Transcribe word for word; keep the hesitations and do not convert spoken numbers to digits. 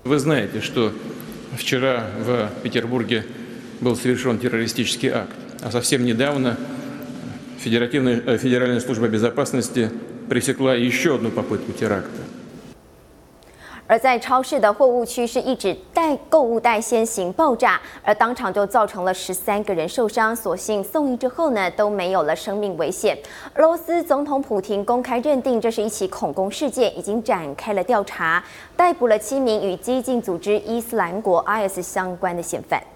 Вы знаете, что вчера в Петербурге был совершен террористический акт, а совсем недавно Федеративная, Федеральная служба безопасности пресекла еще одну попытку теракта. 而在超市的货物区是一纸袋购物袋先行爆炸，而当场就造成了十三个人受伤，所幸送医之后呢都没有了生命危险。俄罗斯总统普廷公开认定这是一起恐攻事件，已经展开了调查，逮捕了七名与激进组织伊斯兰国 I S 相关的嫌犯。